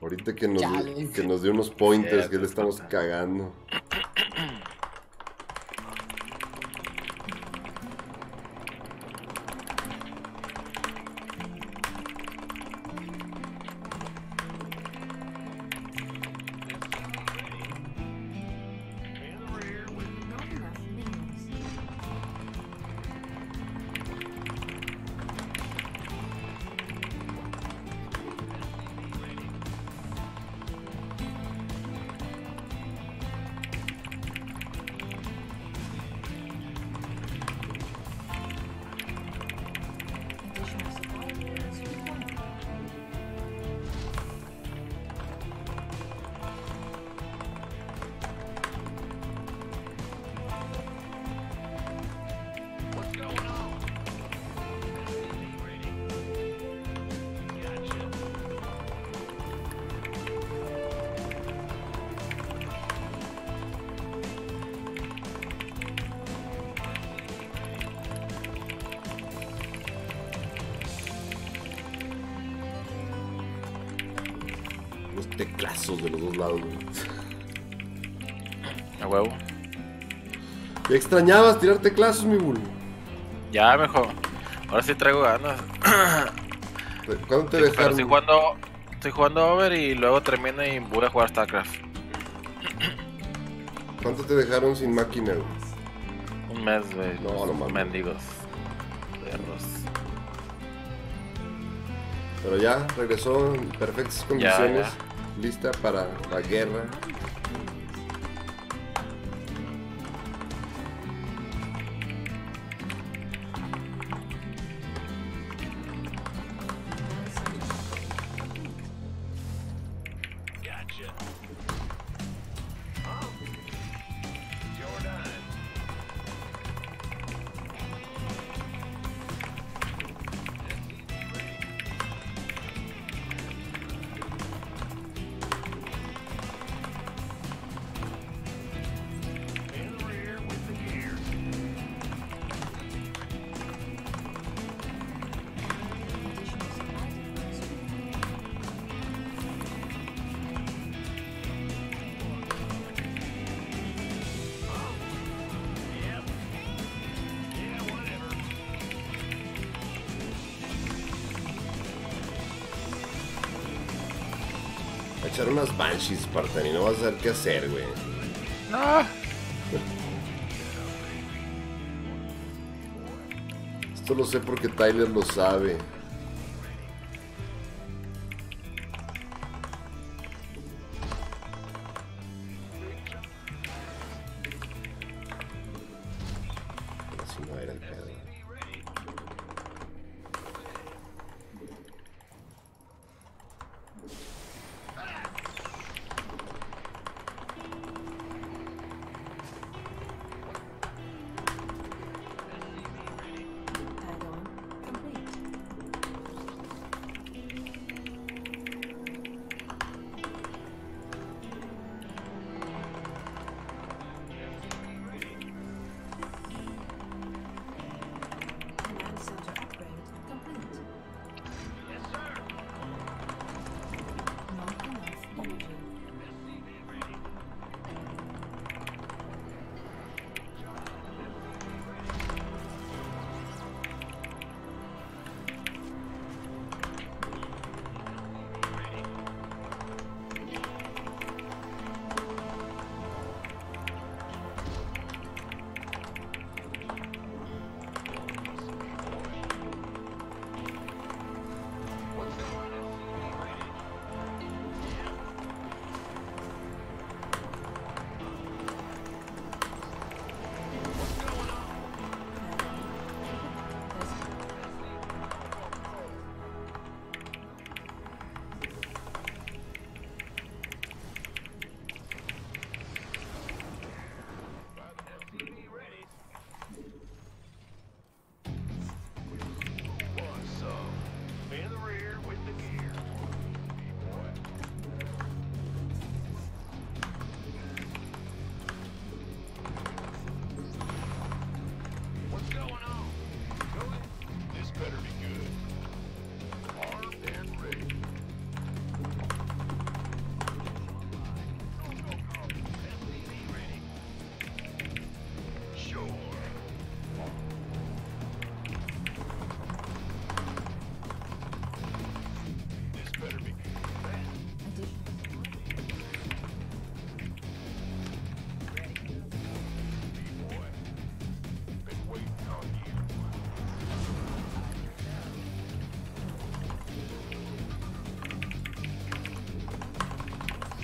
Ahorita Chale. que nos dio unos pointers Sí, que le estamos cagando. Not enough minerals. Additional supply units required. What's going on? Gotcha. Los teclazos de los dos lados, güey. A huevo. ¿Ya extrañabas tirar teclazos, mi bull? Ya, mejor. Ahora sí traigo ganas. ¿Cuándo te Pero dejaron? estoy jugando Over y luego termino y voy a jugar StarCraft. ¿Cuánto te dejaron sin máquina, güey? Un mes, güey. No, no mames. Mendigos. Perros. Pero ya regresó en perfectas condiciones. Lista para la guerra. Gotcha. Oh. Jordan. In the rear with the gears. Additional supply units required. Yep. Yeah, whatever. A echar unas Banshees, Spartan, y no vas a saber qué hacer, güey. No. Esto lo sé porque Tyler lo sabe. Así no era el pedo. Add-on complete.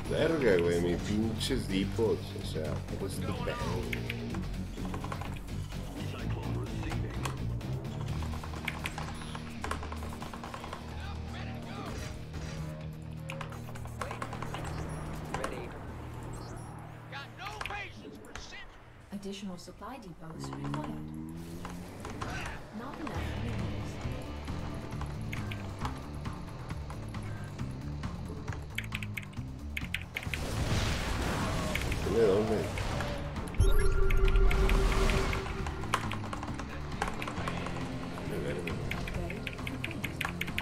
Verga, güey, mis pinches dipos. O sea, pues tu pedo. Got no patience for shit. Additional supply depots required. Not enough minerals. ¿De dónde? De verga. Upgrade complete.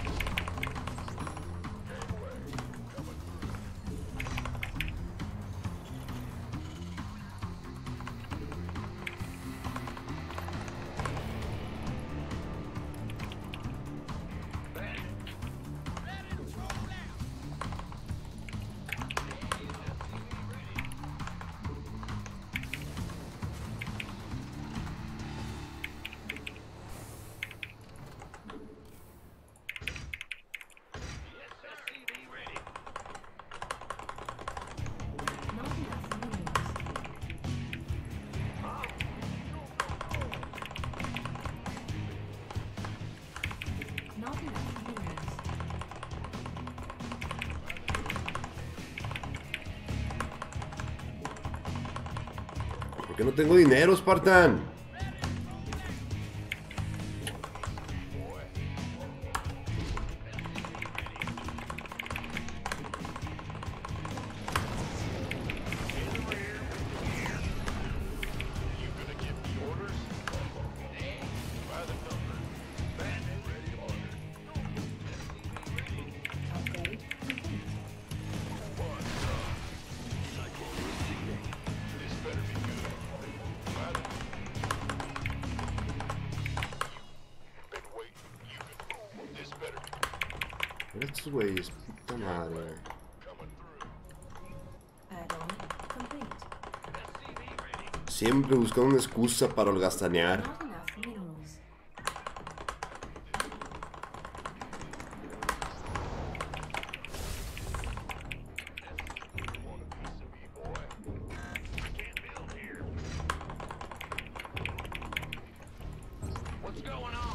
Not enough minerals. Not enough minerals. ¿Por qué no tengo dinero, Spartan? Upgrade complete. Mira estos güeyes, puta madre, güey. Add-on complete. Siempre buscando una excusa para holgazanear. Not enough minerals. What's going on?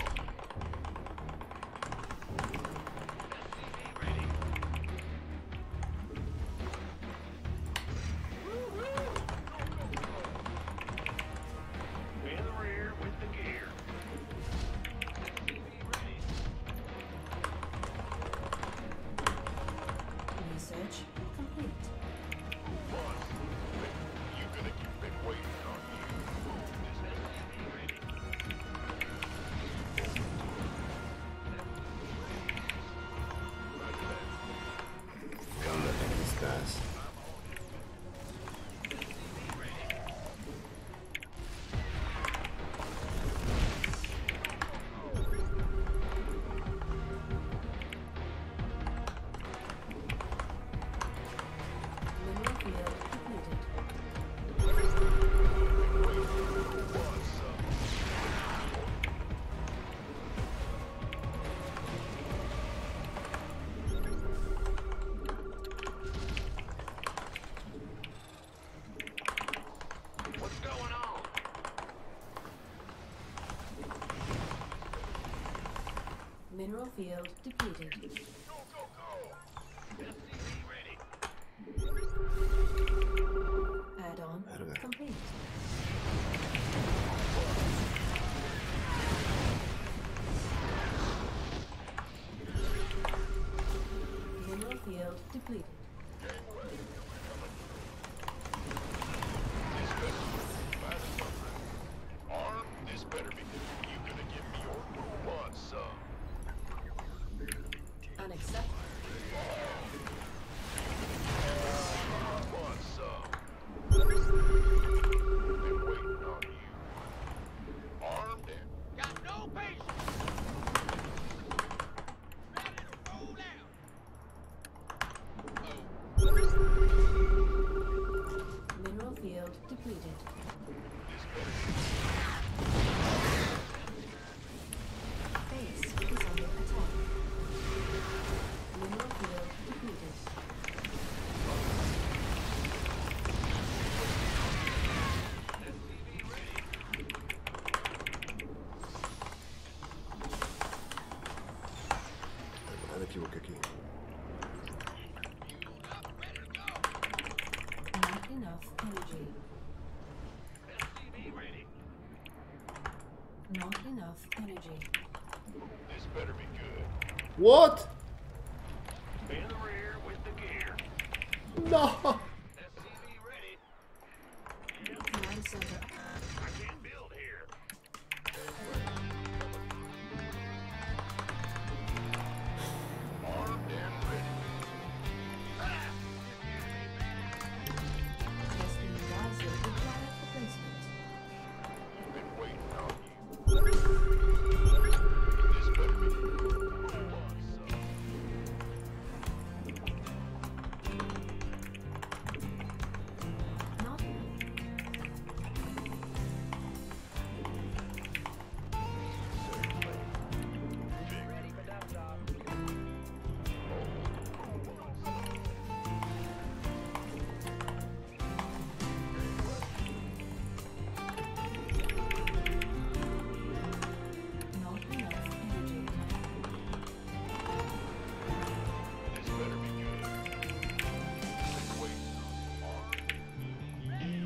In the rear with the gear. Research complete. ¿Dónde estás? Mineral field depleted. What's going on? Mineral field depleted. Go, go, go. SCV ready. Add-on Verga. complete. Mineral field depleted. Arm, this better be good. You gonna give me your want some. Unacceptable. Want some. Been waiting on you. Armed and got no patience. Ready to roll out. Mineral field depleted. Base is under attack. Mineral field Not enough energy. Not enough energy. This better be good. What? In the rear with the gear. No. SCV ready. Command center. I can't build here. Armed and ready. Testing visor required replacement. Been waiting on you. This better be good. Not not enough energy. This better be good. Been waiting on you.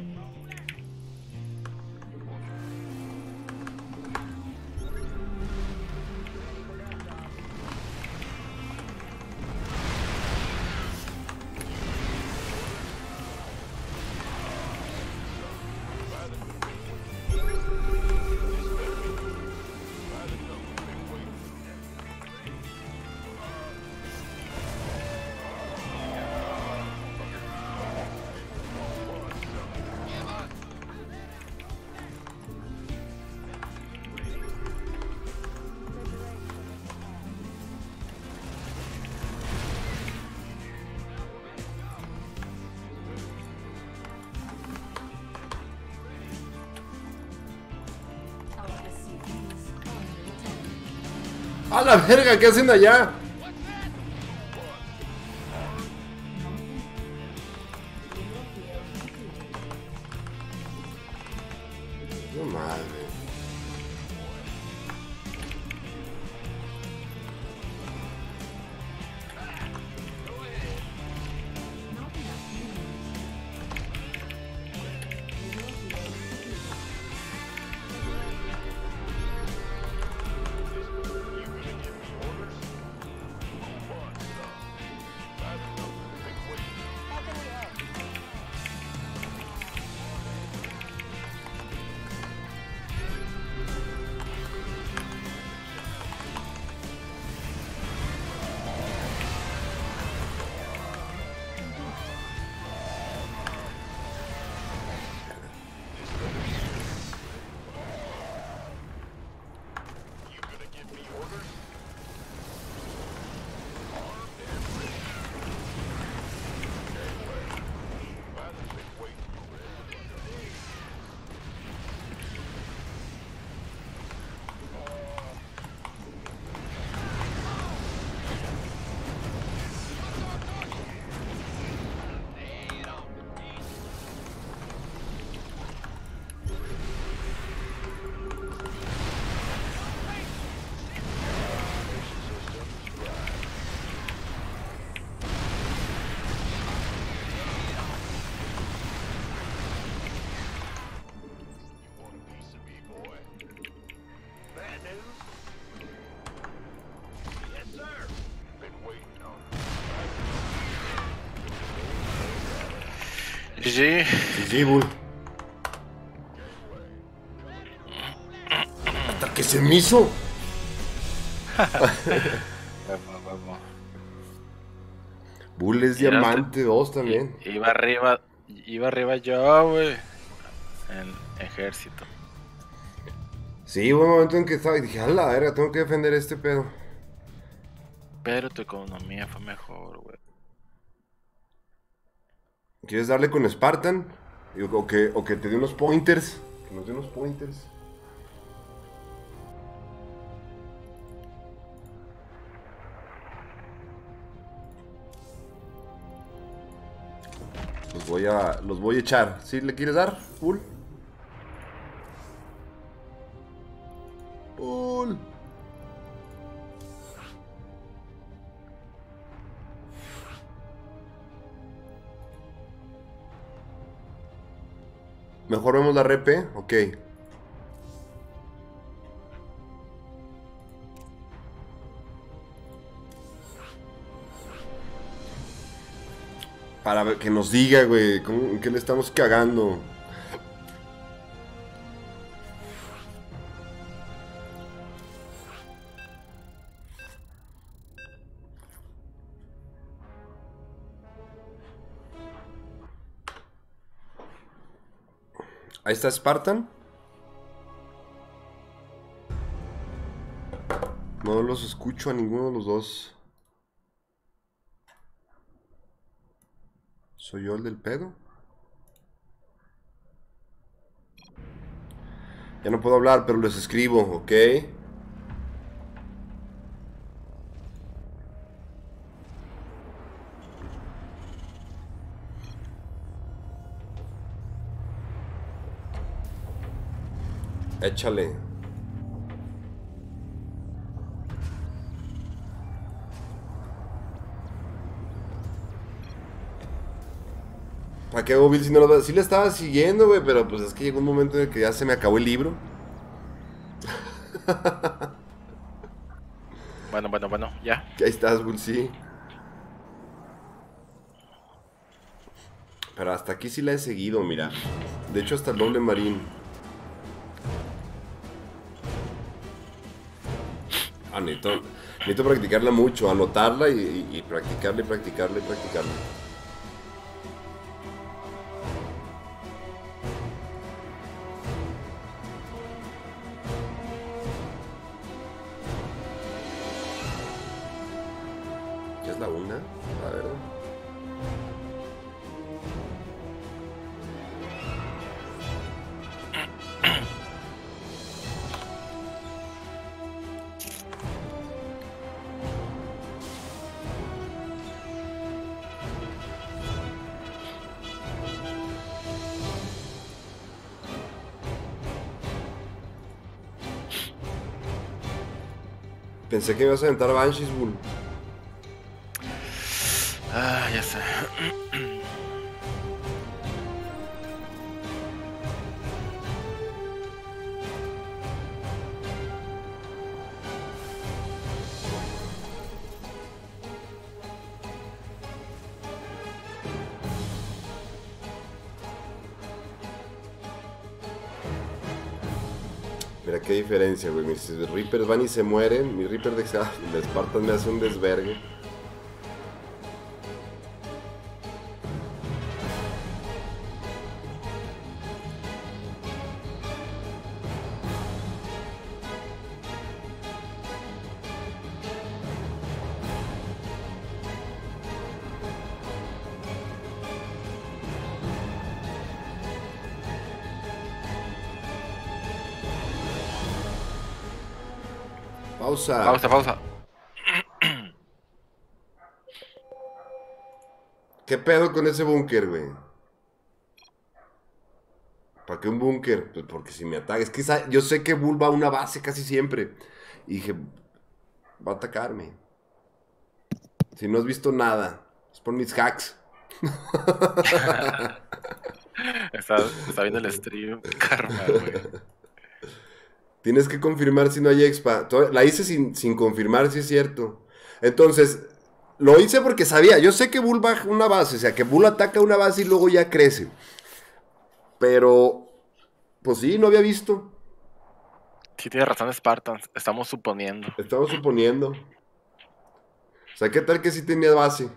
Our SCVs under attack. A la verga, ¿qué hacen allá? Mineral field depleted. No madre. Not enough minerals. Mineral field depleted. You gonna give me orders? Who wants some? I don't know. Been waiting. You gonna give me orders? Armed and ready. Father's been waiting. You want a piece of me, boy? Bad news? Yes, sir. Been waiting on GG. Sí, bull. Hasta que se me hizo. Vamos, vamos. Bull es Mira, diamante 2 también. Iba arriba yo, güey. En ejército. Sí, hubo un momento en que estaba y dije, a la verga, tengo que defender este pedo. Pero tu economía fue mejor, güey. ¿Quieres darle con Spartan? O que te dé unos pointers. Que nos dé unos pointers. Los voy a echar. ¿Sí le quieres dar, Bull? Bull. Mejor vemos la repe. Ok. Para que nos diga, güey, ¿en qué le estamos cagando? Ahí está Spartan. No los escucho a ninguno de los dos. ¿Soy yo el del pedo? Ya no puedo hablar, pero les escribo, ¿ok? Échale. ¿Para qué hago Bill si no lo... Sí le estaba siguiendo, güey, pero pues es que llegó un momento en el que ya se me acabó el libro. Bueno, ya. Que ahí estás, Bull, sí. Pero hasta aquí sí la he seguido, mira. De hecho, hasta el doble marín. Ah, necesito practicarla mucho, anotarla y practicarla y practicarla y practicarla. ¿Qué es la una? A ver. Pensé que me ibas a aventar Banshees, Bull. Ah, ya sé. Mira qué diferencia, güey. Mis Reapers van y se mueren. Mi Reaper de Spartan me hace un desvergue. Pausa. Pausa. ¿Qué pedo con ese búnker, güey? ¿Para qué un búnker? Pues porque si me ataca. Es que yo sé que Bull va a una base casi siempre. Y dije, va a atacarme. Si no has visto nada, es por mis hacks. Está viendo el stream. Karma, güey. Tienes que confirmar si no hay expa. La hice sin confirmar si es cierto. Entonces, lo hice porque sabía. Yo sé que Bull va a una base. O sea, que Bull ataca una base y luego ya crece. Pero, pues sí, no había visto. Sí, tiene razón Spartan. Estamos suponiendo. Estamos suponiendo. O sea, ¿qué tal que sí tenía base?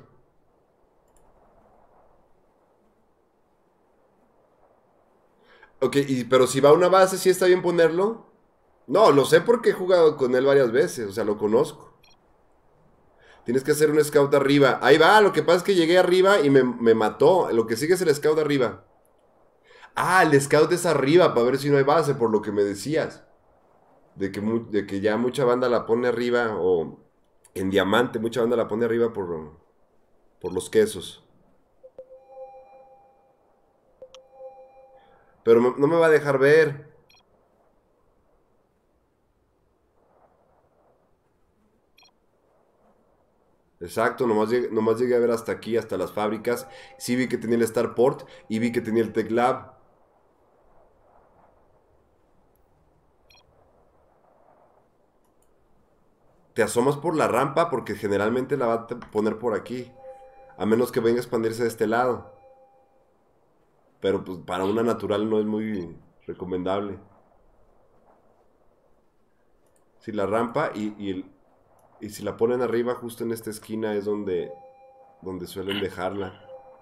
Ok, pero si va a una base, ¿sí está bien ponerlo? No, lo sé porque he jugado con él varias veces. O sea, lo conozco. Tienes que hacer un scout arriba. Ahí va, lo que pasa es que llegué arriba y me mató. Lo que sigue es el scout arriba. Ah, el scout es arriba para ver si no hay base, por lo que me decías. De que ya mucha banda la pone arriba, o en diamante, mucha banda la pone arriba por los quesos. Pero no me va a dejar ver. Exacto, nomás llegué a ver hasta aquí, hasta las fábricas. Sí vi que tenía el Starport y vi que tenía el Tech Lab. te asomas por la rampa porque generalmente la va a poner por aquí. A menos que venga a expandirse de este lado. Pero pues para una natural no es muy recomendable. Si la rampa y si la ponen arriba justo en esta esquina es donde suelen dejarla.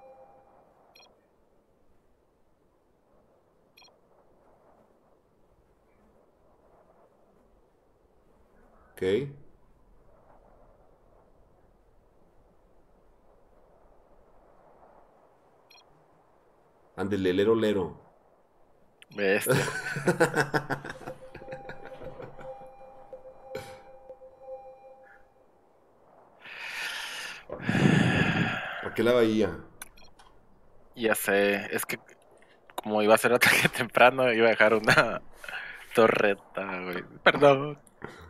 ¿Ok? Ándele, lero, lero. Bestia. ¿Para qué la bahía? Ya sé, es que como iba a ser ataque temprano, iba a dejar una torreta, güey. Perdón.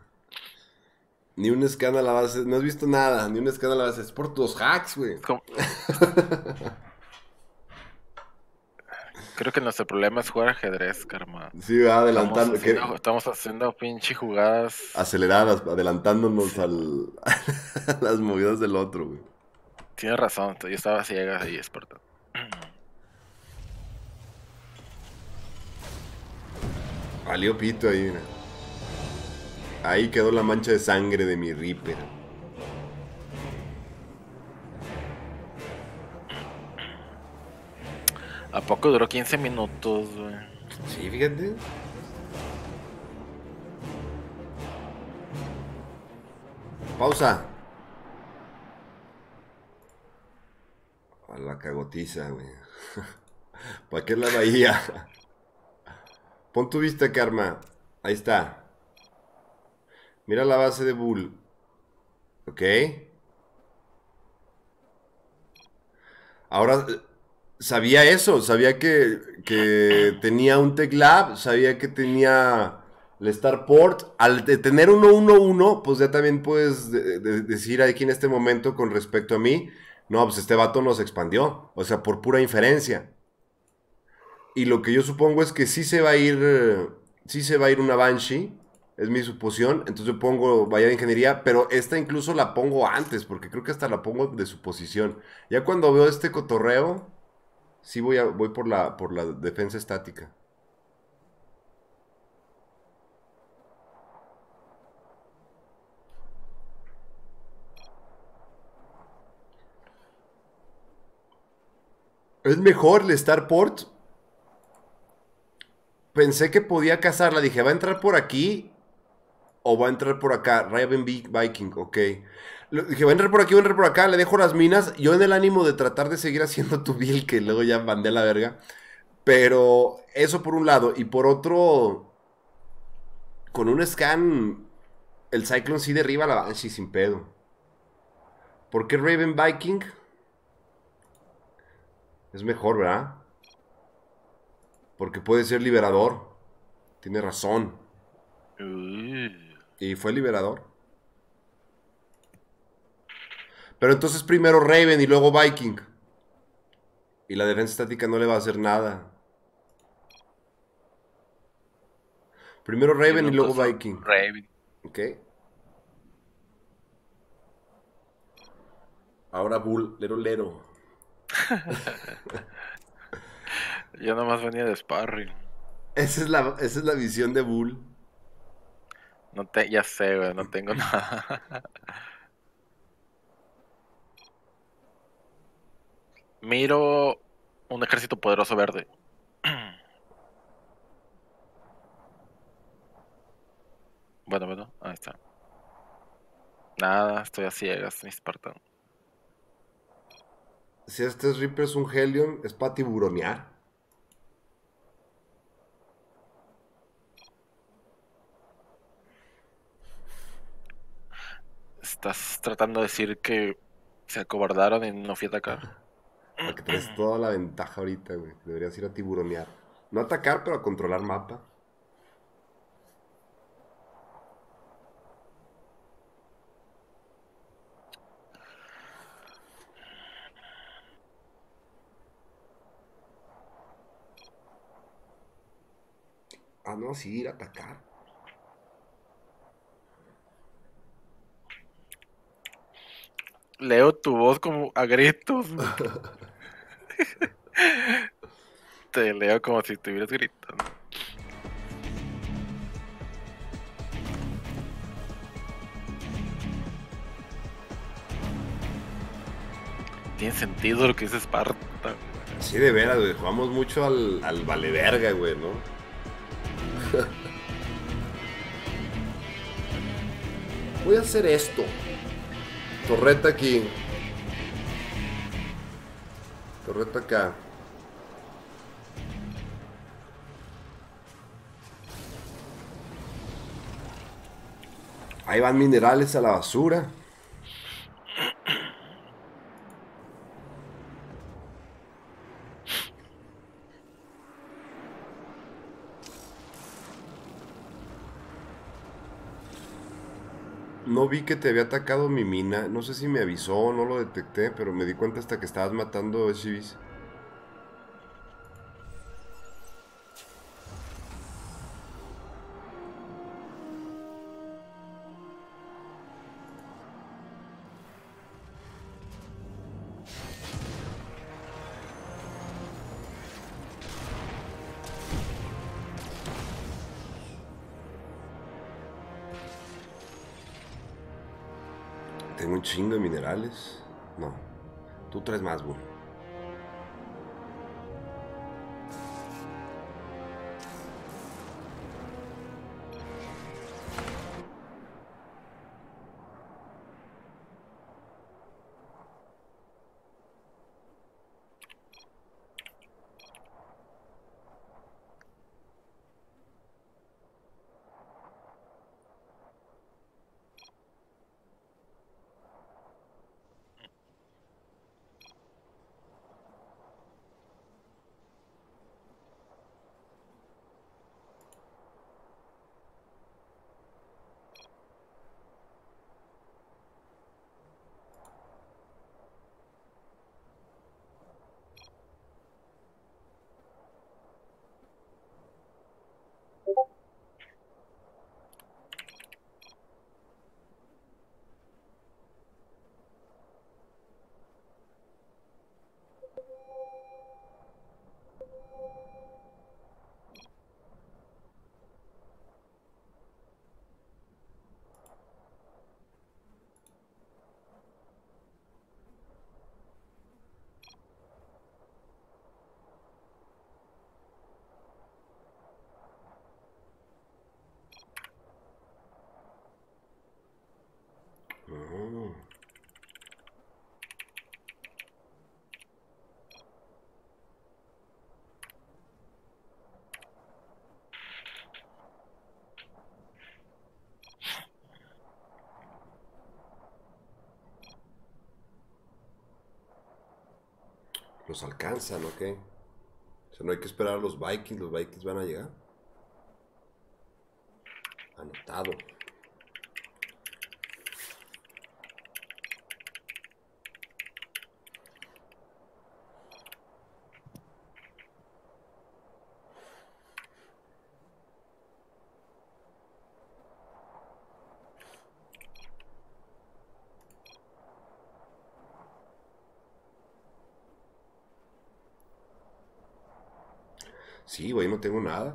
Ni un scan a la base. No has visto nada. Ni un scan a la base. Es por tus hacks, güey. Es como- Creo que nuestro problema es jugar ajedrez, karma. Sí, va adelantando. Estamos haciendo pinche jugadas. Aceleradas, adelantándonos a las movidas del otro, güey. Tienes razón, yo estaba ciega y es por todo. Valió pito ahí, mira. Ahí quedó la mancha de sangre de mi Reaper. ¿A poco duró 15 minutos, güey? Sí, fíjate. Pausa. A la cagotiza, güey. ¿Para qué la bahía? Pon tu vista, Karma. Ahí está. Mira la base de Bull. ¿Ok? Ahora, sabía eso. Sabía que tenía un Tech Lab. Sabía que tenía el Starport. Al de tener 1-1-1, pues ya también puedes decir aquí en este momento con respecto a mí. No, pues este vato nos expandió. O sea, por pura inferencia. Y lo que yo supongo es que sí se va a ir. Sí se va a ir una Banshee. Es mi suposición. Entonces yo pongo Bahía de Ingeniería. Pero esta incluso la pongo antes. Porque creo que hasta la pongo de suposición. Ya cuando veo este cotorreo. Sí voy por la defensa estática. Es mejor el Starport. Pensé que podía cazarla. Dije, ¿va a entrar por aquí? ¿O va a entrar por acá? Raven Viking, ok. Dije, va a entrar por aquí, va a entrar por acá. Le dejo las minas. Yo en el ánimo de tratar de seguir haciendo tu build, que luego ya mandé a la verga. Pero eso por un lado. Y por otro, con un scan, el Cyclone sí derriba a la Banshee sin pedo. ¿Por qué Raven Viking? Es mejor, ¿verdad? Porque puede ser liberador. Tiene razón. Uy. Y fue liberador. Pero entonces primero Raven y luego Viking. Y la defensa estática no le va a hacer nada. Primero Raven y luego Minutos son Viking. Raven. Ok. Ahora Bull, lero lero. Yo nomás venía de sparring. Esa es la visión de Bull. Ya sé, güey, no tengo nada. Miro un ejército poderoso verde. Bueno, ahí está. Nada, estoy a ciegas, mi Spartan. Si este es Reaper es un Helion, es para tiburonear. ¿Estás tratando de decir que se acobardaron y no fui a atacar? Para que traes toda la ventaja ahorita, güey. Deberías ir a tiburonear. No atacar, pero a controlar mapa. Ah, no, sí, ir a atacar. Leo tu voz como a gritos. Te leo como si estuvieras gritando. Tiene sentido lo que dice Esparta. Sí, de veras, güey. Jugamos mucho al vale verga, güey, ¿no? Voy a hacer esto. Torreta aquí. Torreta acá. Ahí van minerales a la basura. No vi que te había atacado mi mina. No sé si me avisó o no lo detecté, pero me di cuenta hasta que estabas matando SCVs. Tengo un chingo de minerales. No. Tú traes más, güey. Oh. Los alcanzan, ¿ok? O sea, no hay que esperar a los Vikings. Los Vikings van a llegar. Anotado. Sí, güey, no tengo nada.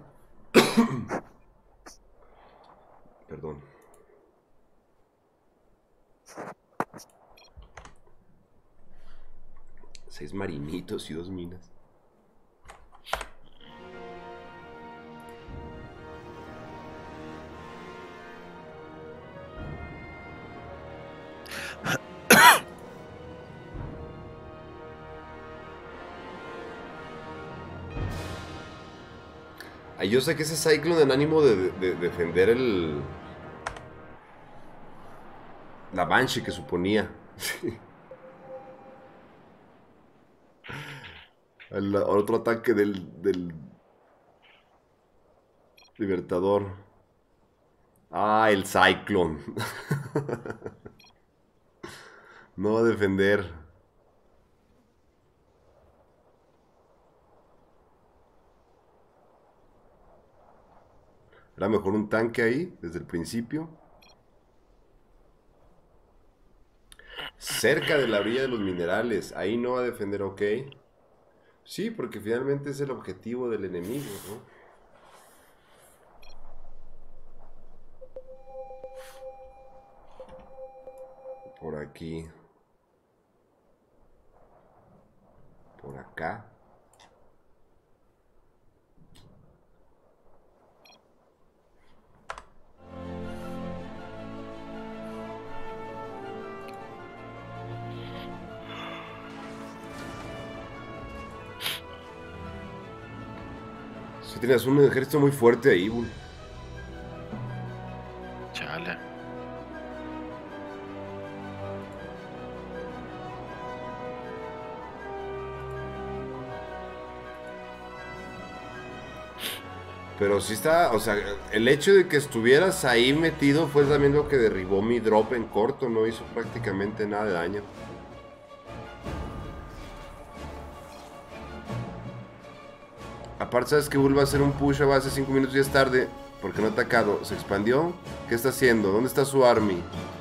Perdón. Seis marinitos y 2 minas. Ay, yo sé que ese Cyclone en ánimo de defender la Banshee que suponía. Al otro ataque del Libertador. Ah, el Cyclone. No va a defender. Era mejor un tanque ahí, desde el principio. Cerca de la orilla de los minerales. Ahí no va a defender, ok. Sí, porque finalmente es el objetivo del enemigo, ¿no? Por aquí. Por acá. Sí, tenías un ejército muy fuerte ahí, Bull. Chale. Pero sí está, o sea, el hecho de que estuvieras ahí metido fue también lo que derribó mi drop en corto, no hizo prácticamente nada de daño. Aparte, sabes que Bull va a hacer un push a base 5 minutos y es tarde, porque no ha atacado. ¿Se expandió? ¿Qué está haciendo? ¿Dónde está su army?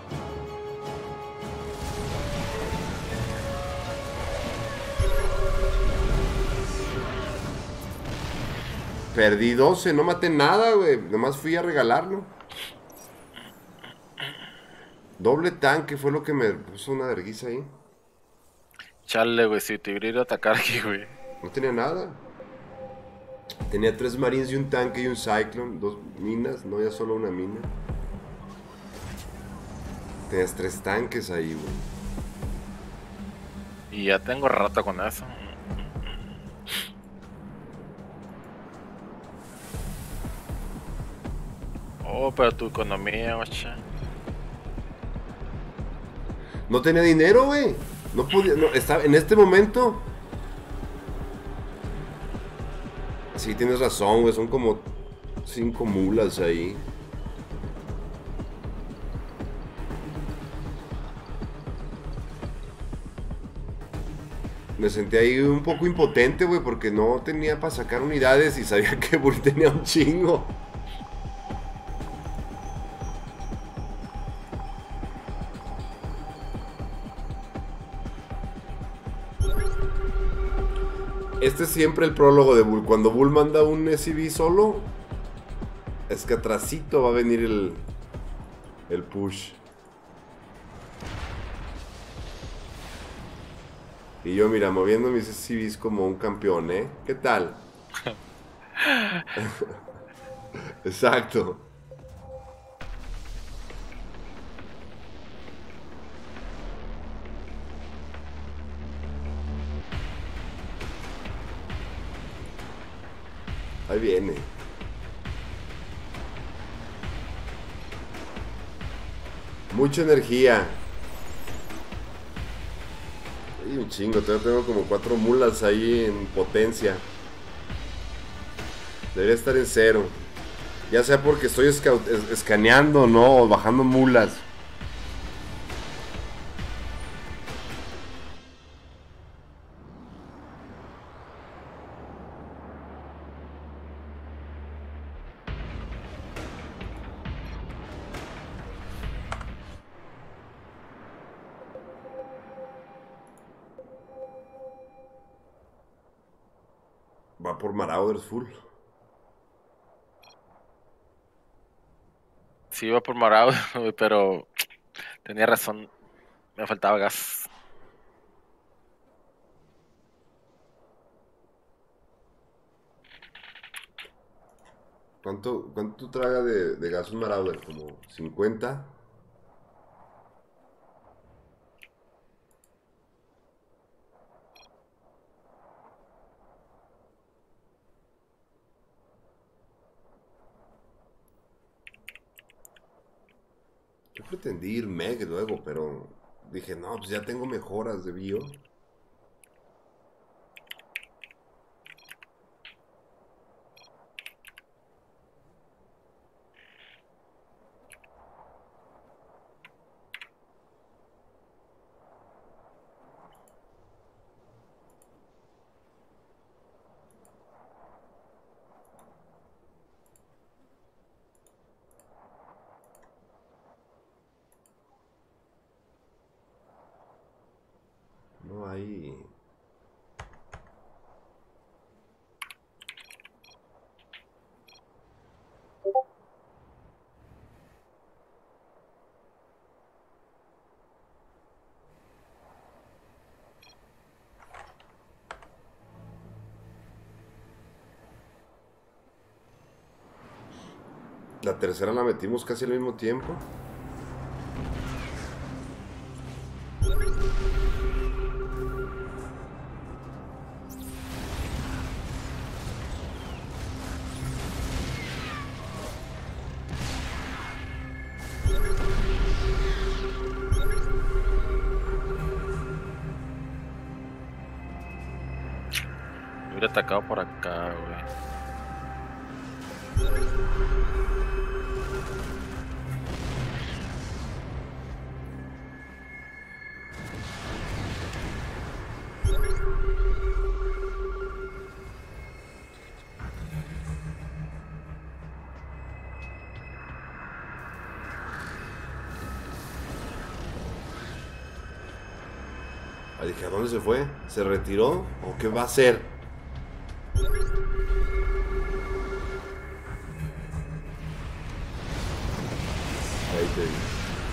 Perdí 12, no maté nada, güey. Nomás fui a regalarlo. Doble tanque fue lo que me puso una vergüenza ahí. Chale, güey, si te hubiera ido a atacar aquí, güey. No tenía nada. Tenía 3 marines y un tanque y un cyclone. 2 minas, no ya solo una mina. Tenías 3 tanques ahí, güey. Y ya tengo rato con eso. Oh, pero tu economía, oche. No tenía dinero, güey. No podía, no, estaba en este momento. Sí, tienes razón, güey. Son como 5 mulas ahí. Me sentí ahí un poco impotente, güey, porque no tenía para sacar unidades y sabía que Bull tenía un chingo. Este es siempre el prólogo de Bull. Cuando Bull manda un SCV solo, es que atrasito va a venir el push. Y yo, mira, moviendo mis SCVs como un campeón, ¿eh? ¿Qué tal? Exacto. Ahí viene. Mucha energía. Hay un chingo, todavía tengo como 4 mulas ahí en potencia. Debería estar en 0. Ya sea porque estoy escaneando, ¿no? O bajando mulas. Va por Marauders full. Sí, iba por morado, güey, pero tenía razón. Me faltaba gas. ¿Cuánto traga de gas un Marauder? ¿Como 50? Yo pretendí ir Meg luego, pero dije, no, pues ya tengo mejoras de bio. Sí. La tercera la metimos casi al mismo tiempo. Me hubiera atacado por acá, güey. Ah, dije, ¿a dónde se fue? ¿Se retiró? ¿O qué va a hacer? Ahí te vi.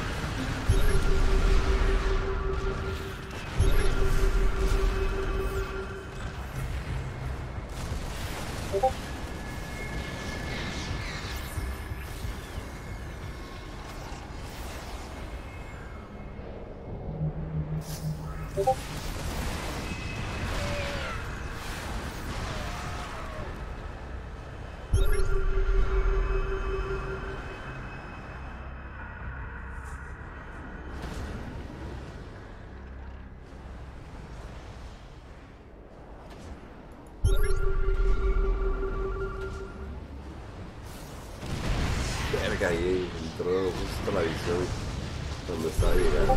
Verga, ahí entró justo la visión cuando estaba llegando.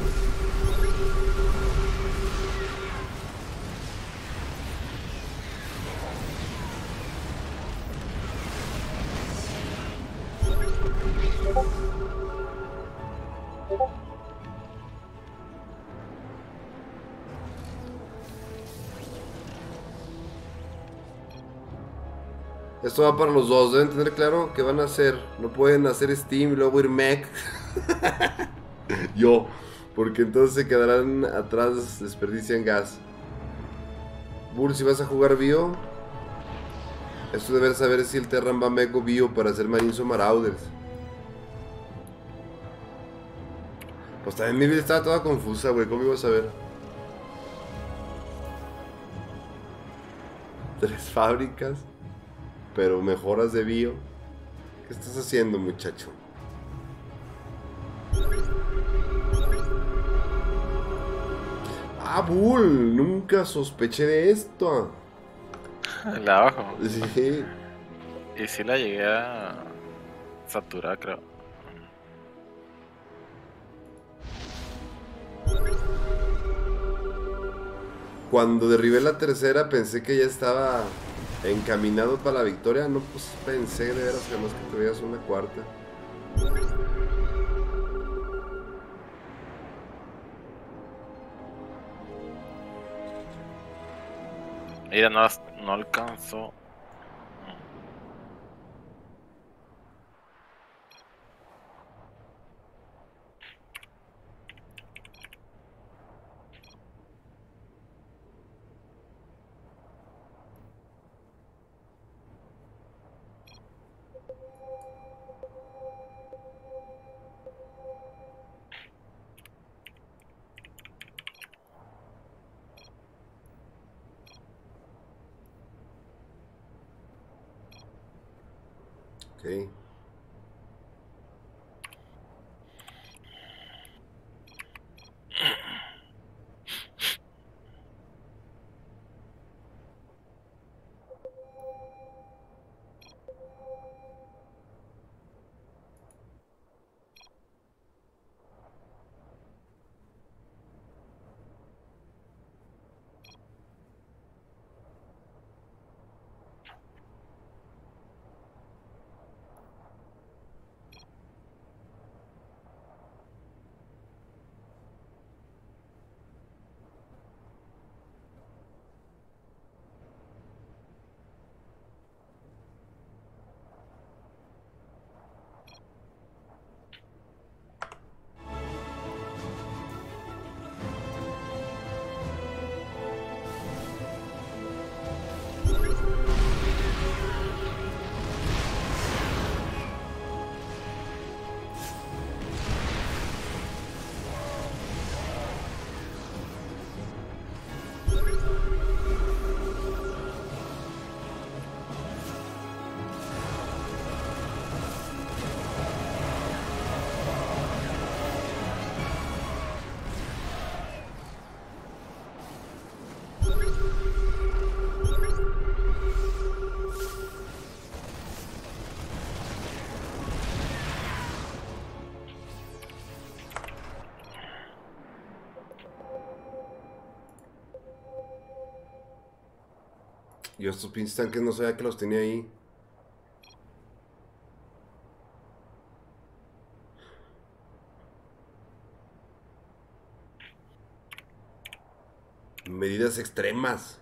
Esto va para los dos, deben tener claro que van a hacer. No pueden hacer Steam y luego ir Mech. Yo, porque entonces se quedarán atrás, desperdician gas. Bull, si vas a jugar Bio, esto deber saber si el Terran va Mech o Bio para hacer Marines o Marauders. Pues también mi vida estaba toda confusa, güey, ¿cómo iba a saber? 3 fábricas, pero mejoras de Bio. ¿Qué estás haciendo, muchacho? Ah, Bull, nunca sospeché de esto. La abajo. Sí. Y sí la llegué a saturar, creo. Cuando derribé la tercera pensé que ya estaba encaminado para la victoria. No, pues pensé de veras jamás que tuvieras una cuarta. Ella no alcanzó. Ok. Yo estos pinches tanques no sabía que los tenía ahí. Medidas extremas.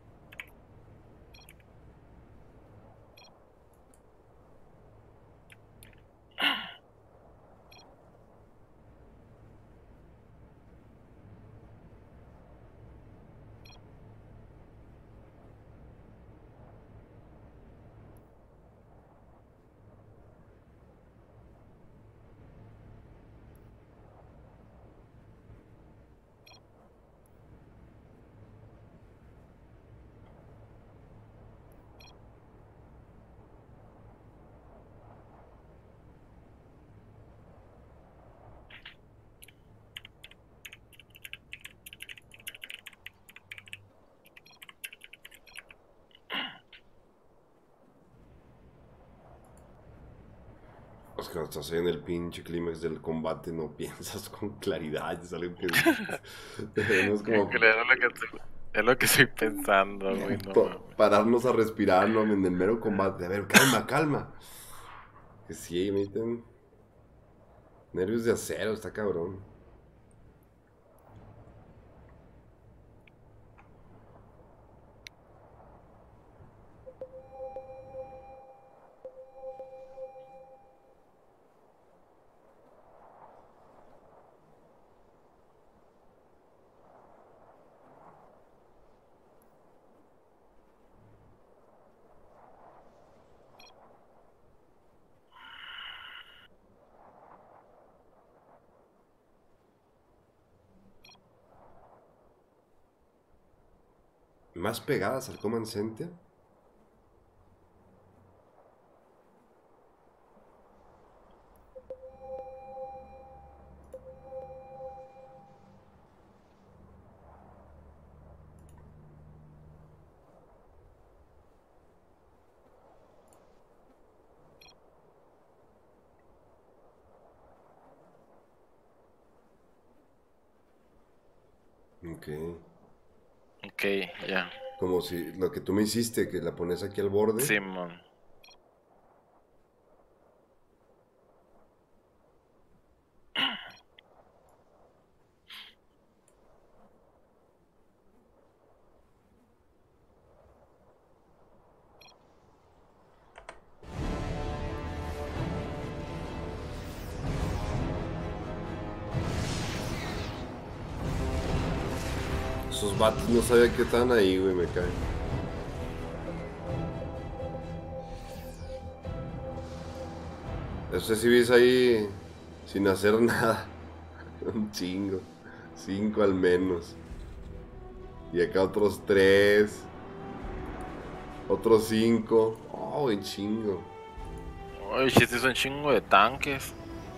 Es que cuando estás ahí en el pinche clímax del combate no piensas con claridad. Es algo que debemos como Es lo que estoy pensando, güey, no mames. pararnos a respirar, ¿no? En el mero combate. A ver, calma, calma. Que sí, meten nervios de acero, está cabrón. Más pegadas al Command Center. Ok. Ok, ya. Como si lo que tú me hiciste, que la pones aquí al borde. Simón. Esos vatos no sabía que estaban ahí, güey, me caen. Eso sí ves ahí sin hacer nada. Un chingo. 5 al menos. Y acá otros 3. Otros 5. Oh, un chingo. Uy, este es un chingo de tanques.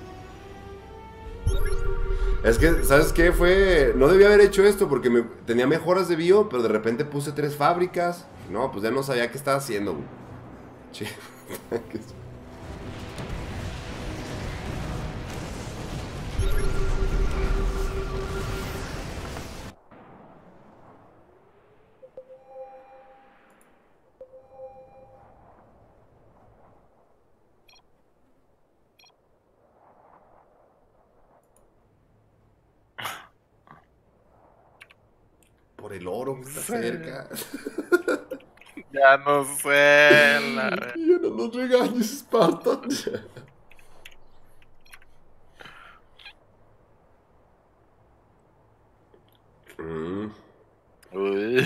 Es que, ¿sabes qué? No debía haber hecho esto porque tenía mejoras de bio, pero de repente puse 3 fábricas. No, pues ya no sabía qué estaba haciendo, güey. Che, por el oro que está Sí. cerca. Ya no sé, la verdad. Ya no nos regañes, Esparta. Mm. Uy.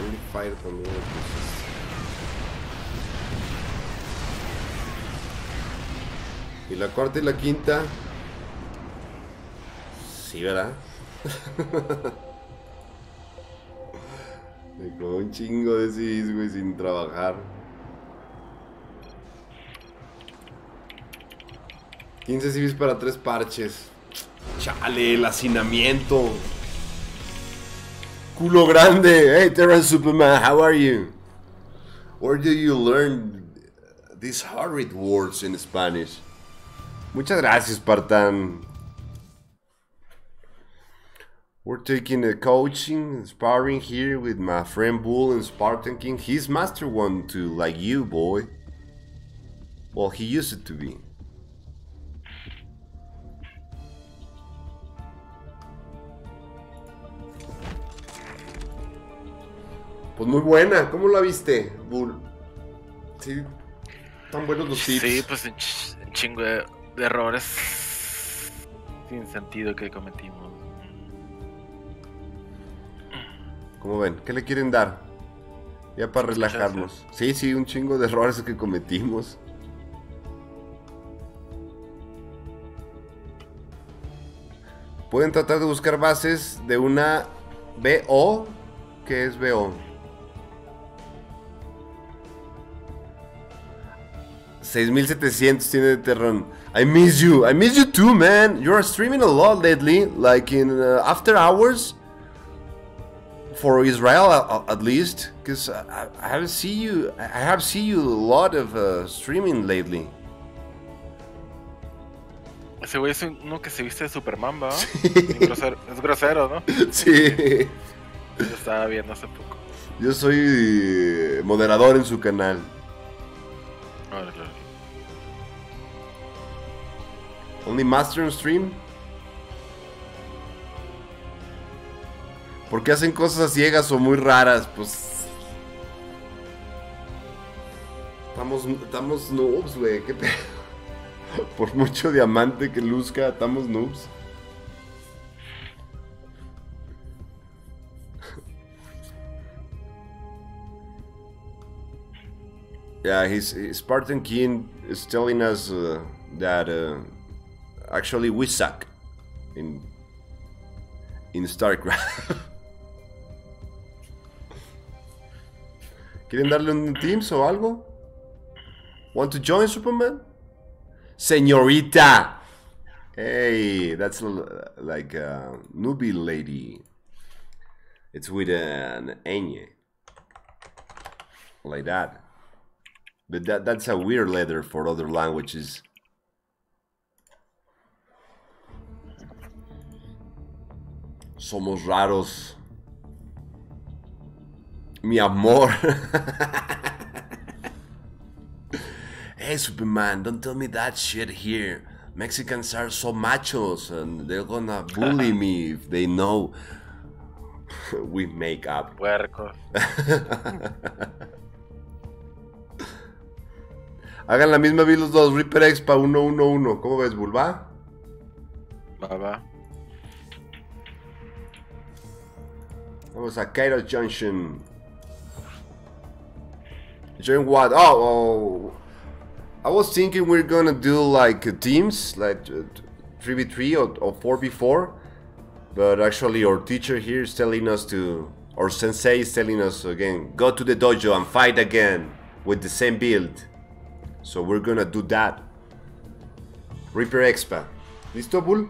Friendly Fire también. Pues, y la cuarta y la quinta. Sí, ¿verdad? Me como un chingo de CDs, güey, sin trabajar. 15 CDs para 3 parches. Chale, el hacinamiento. Culo grande. Hey, Terrence Superman, how are you? Where do you learn these horrid words in Spanish? Muchas gracias, Spartan. We're taking a coaching, sparring here with my friend Bull and Spartan King. He's Master 1 too, like you, boy. Well, he used it to be. Pues muy buena, ¿cómo la viste, Bull? Sí, tan buenos los tips. Sí, pues un chingo de errores sin sentido que cometimos. ¿Cómo ven? ¿Qué le quieren dar? Ya para relajarnos. Sí, sí, un chingo de errores que cometimos. Pueden tratar de buscar bases de una BO. ¿Qué es BO? 6700 tiene de Terron. I miss you too, man. You're streaming a lot lately, like in after hours. For Israel, at least, because I have seen you. I have seen you a lot of streaming lately. Ese güey es uno que se viste de Superman, ¿va? Es grosero, ¿no? Sí. Yo estaba viendo hace poco. Yo soy moderador en su canal. Órale. Only Master on stream. ¿Por qué hacen cosas ciegas o muy raras? Pues estamos noobs, güey. ¿Qué pedo? Por mucho diamante que luzca, estamos noobs. Yeah, Spartan King is telling us that actually we suck in StarCraft. ¿Quieren darle un Teams o algo? Want to join, Superman? Señorita! Hey, that's like a newbie lady. It's with an ñ. Like that. But that's a weird letter for other languages. Somos raros. Mi amor. Hey, Superman, don't tell me that shit here. Mexicans are so machos and they're gonna bully me if they know we make up. Puercos. Hagan la misma build los dos. Reaper Expa 1-1-1. ¿Cómo ves, Bulba? Va. Vamos a Kairos Junction. Join what? Oh, I was thinking we're gonna do like teams, like 3v3 or 4v4. But actually our teacher here is telling us to, or sensei is telling us again, go to the dojo and fight again with the same build. So we're gonna do that. Reaper Expa. ¿Listo, Bull?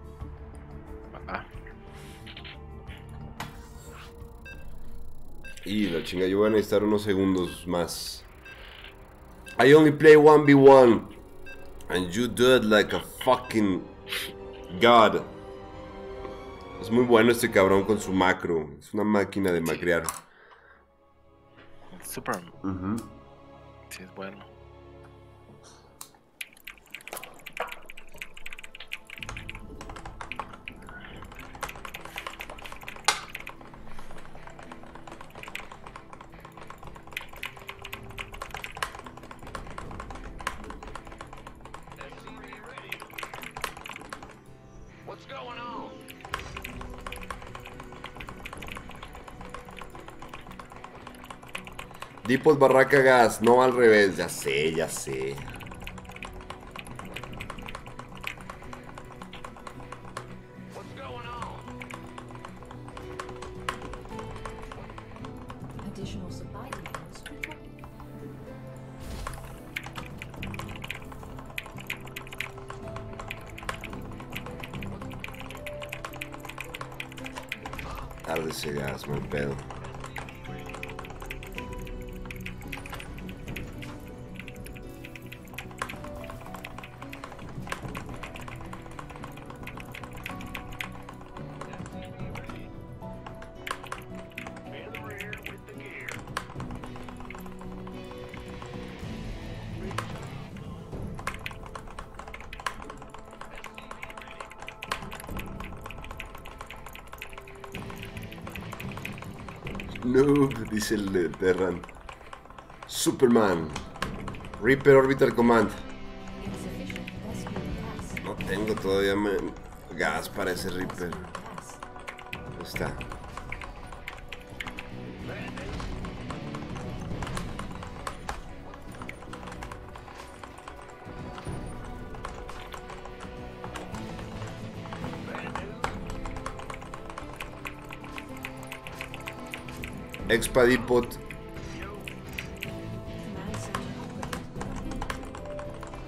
Y la chinga, yo voy a necesitar unos segundos más. I only play 1v1. And you do it like a fucking god. Es muy bueno este cabrón con su macro. Es una máquina de macrear. Superman. Sí, es bueno. What's going on? Depot Barraca Gas, no al revés. Ya sé, ya sé. What's going on? Additional supply depots required. Tarde ese gas, mal pedo. In the rear with the gear. Noob, dice el de Terran. Superman. Reaper Orbital Command. Insufficient rescue gas. No tengo todavía gas para ese Reaper. Gas. Ahí está. Expa Depot. Command center upgrade complete.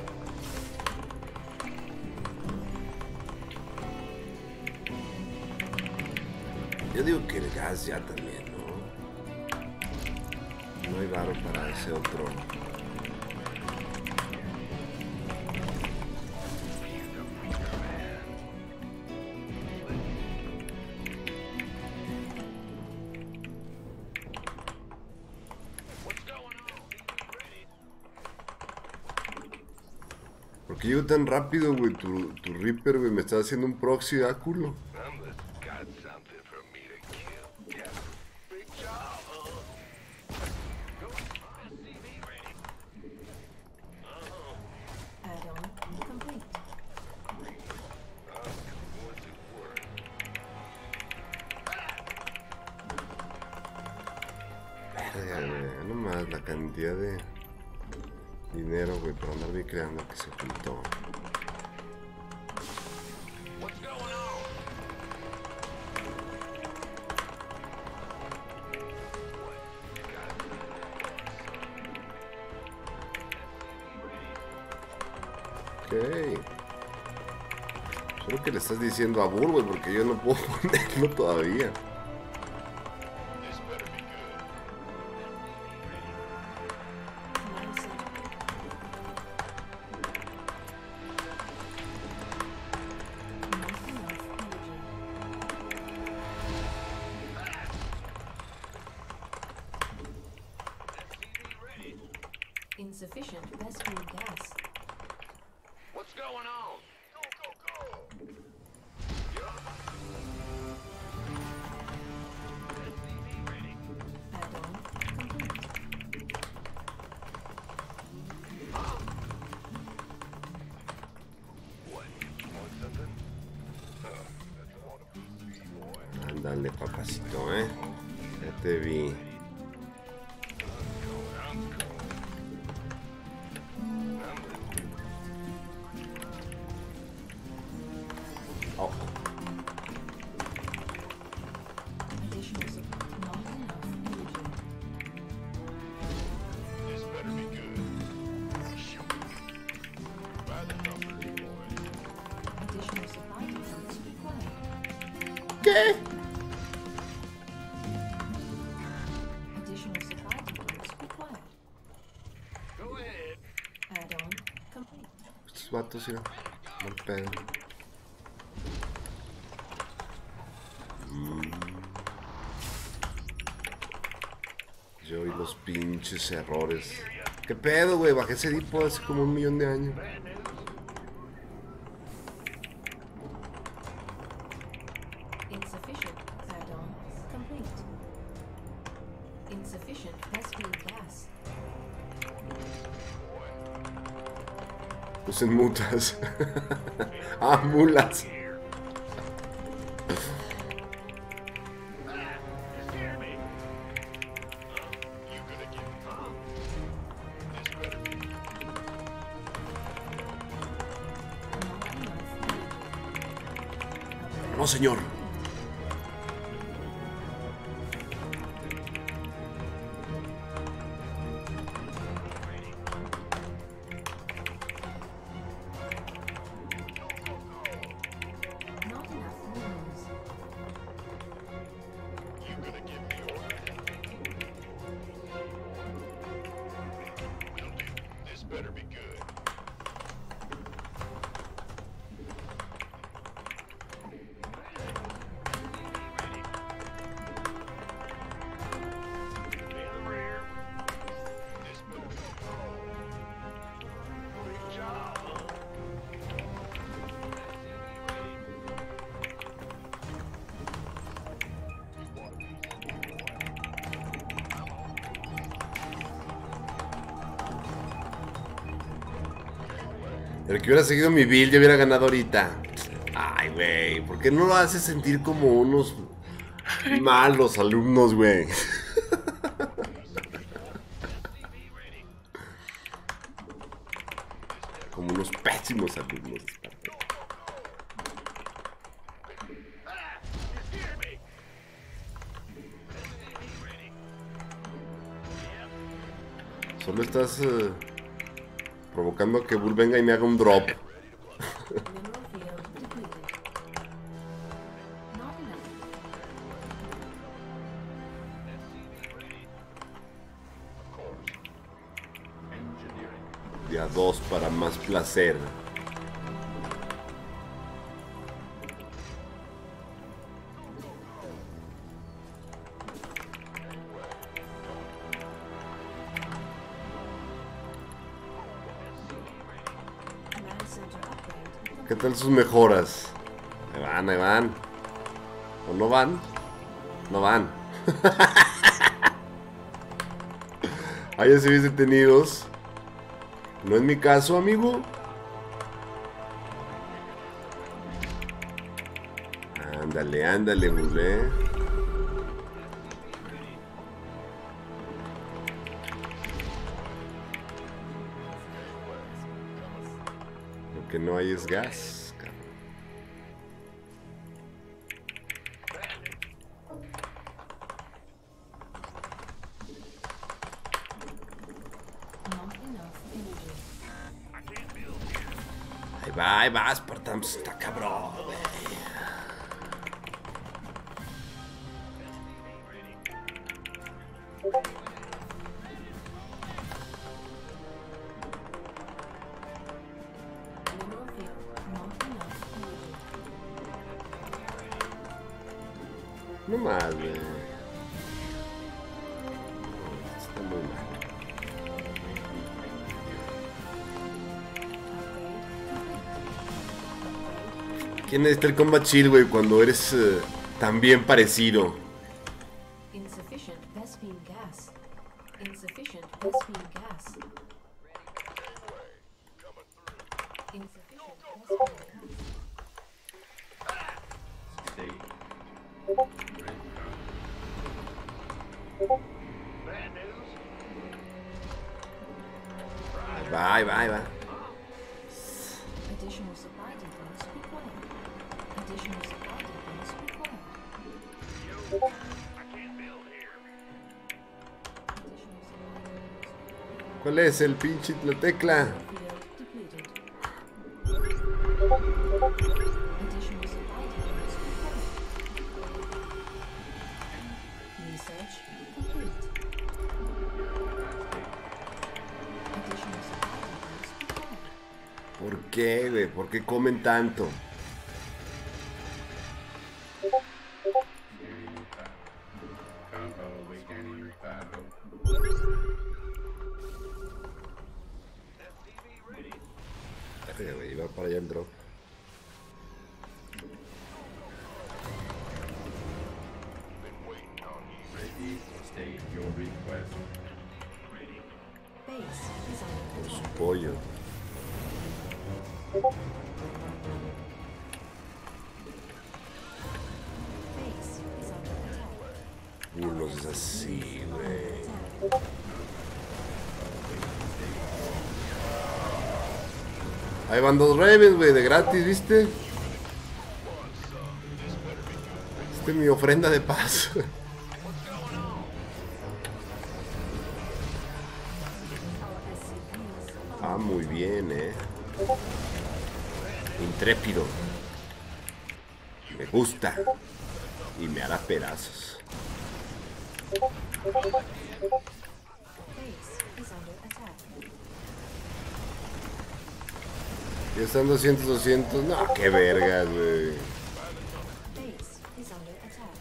Yo digo que el gas ya también, ¿no? No hay varo para ese otro. What's going on? Ready? ¿Por qué llego tan rápido, güey? Tu Reaper, güey, me está haciendo un proxy, culo. Numbers got something for me to kill. Yeah. Big job, huh? Go. SCV ready. Add-on complete. What's it worth? Verga, güey, nomás la cantidad de dinero, güey, por andar bien creando que se juntó. What's going on? Ok. Solo que le estás diciendo a Bull, güey, porque yo no puedo ponerlo todavía. This better be good. Command center. Not enough energy. SCV ready. Insufficient rescue gas. What's going on? Go, go, go. SCV ready. Add-on complete. What? Want something? That's a lot of boy. Ándale, papacito, Ya te vi. Oh, Additional supply. Not enough energy. This better be good. Shoot. By the numbers, boy. Additional supply depots required. ¿qué? Additional supply depots required. Go ahead. Add-on complete. Estos vatos, mira. Mal pedo. Yo y los pinches errores. ¿Qué pedo, güey? Bajé ese dipo hace como 1.000.000 de años. Insufficient add-on complete. Insufficient rescue gas. Usen mutas. Ah, mulas. You hear me? You gonna No, señor. Not enough rooms. You gonna give me orders? Will do. This better be good. In the rear. This better be good. Big job, huh? El que hubiera seguido mi build ya hubiera ganado ahorita. Ay, güey. ¿Por qué no lo hace sentir como unos malos alumnos, güey? Como unos pésimos alumnos. Solo estás provocando que Bull venga y me haga un drop. Mineral field depleted. Not enough. Día 2 para más placer. Command center upgrade. ¿Qué tal sus mejoras? Ahí van, ahí van. ¿O no van? No van. Hay civiles detenidos. No es mi caso, amigo. Ándale, ándale, bulé. Lo que no hay es gas, cabrón. Not enough energy. Ahí va, Spartan. Está cabrón, güey. Mineral field. Not enough energy. No más, güey. No, está muy mal. Upgrade. ¿Quién necesita el combat chill, güey, cuando eres tan bien parecido? Insufficient Vespine gas. Insufficient Vespine gas. Insufficient Vespine gas. Bad news? Ahí va, ahí va, ahí va. Additional supply depots required. Additional supply depots required. I can't build here. Additional supply depots ¿Cuál es el pinche la tecla? field depleted. Additional supply depots required. Research complete. Additional supply depots required. ¿Por qué, güey? ¿Por qué comen tanto? Verga, güey, iba para allá el drop. Base is under Por su attack. pollo. Base is under attack. Unos es así, güey. Attack. Ahí van dos Ravens, güey, de gratis, ¿viste? Esta es mi ofrenda de paz. Ah, muy bien, Intrépido. Me gusta. Y me hará pedazos. Base is under attack. Ya están 200, 200. No, qué vergas, güey. Base is under attack.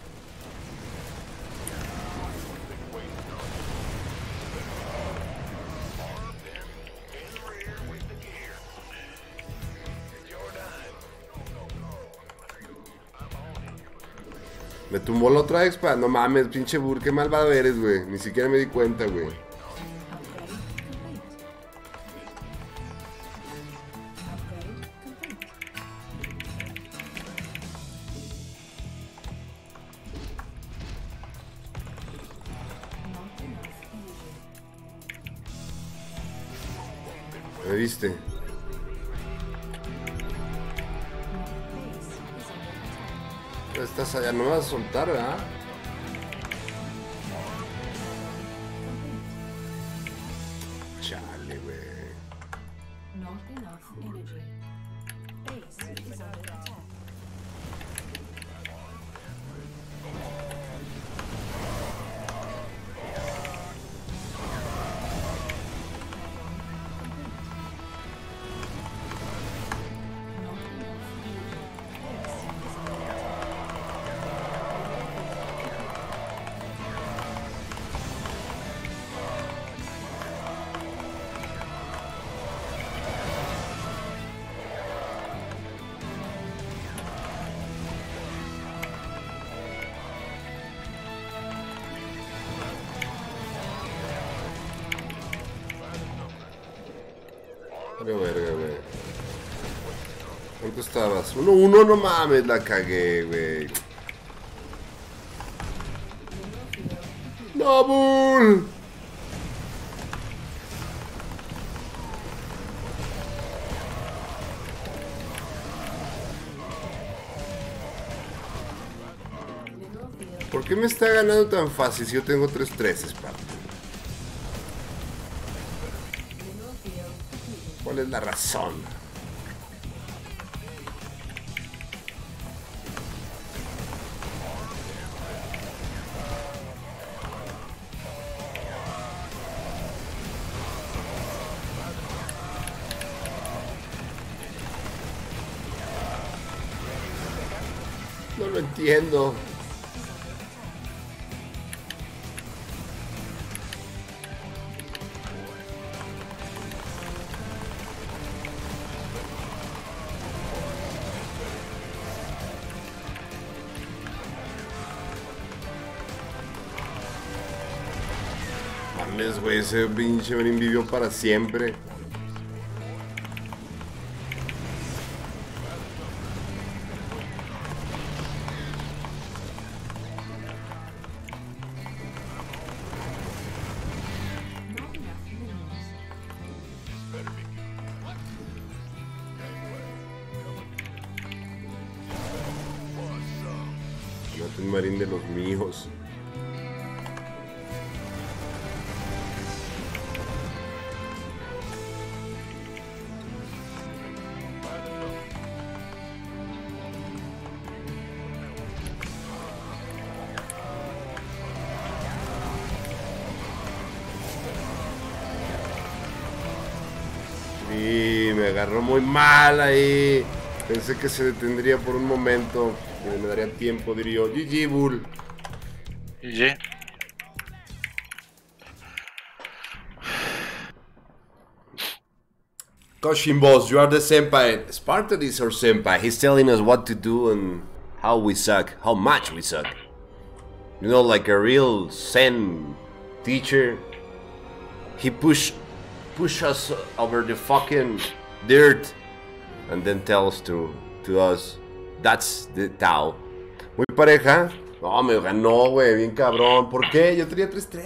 Me tumbó la otra expa. No mames, pinche Bur, qué malvado eres, güey. Ni siquiera me di cuenta, güey. Upgrade complete. Upgrade complete. Not enough energy. ¿Me viste? Base is under attack. Estás allá, no me vas a soltar, ¿verdad? Chale, güey. Not enough energy. Base is under attack. Not enough energy. Base is under attack. Qué verga, güey. ¿Cuánto estabas? 1-1, no mames, la cagué, güey. ¡No, Bull! ¿Por qué me está ganando tan fácil si yo tengo 3-3, papi? ¿Cuál es la razón? No lo entiendo. Mames, güey, ese pinche Brin vivió para siempre. Not enough minerals. No es un marín de los míos. Y me agarró muy mal ahí. Pensé que se detendría por un momento. Y me daría tiempo, diría yo. GG, Bull. GG. Koshin boss, you are the senpai. Spartan is our senpai. He's telling us what to do and how we suck. How much we suck. You know, like a real Zen teacher. He push us over the fucking dirt and then tells to us, that's the Tao. Muy pareja. No, me ganó, güey, bien cabrón. ¿Por qué? Yo tenía 3-3.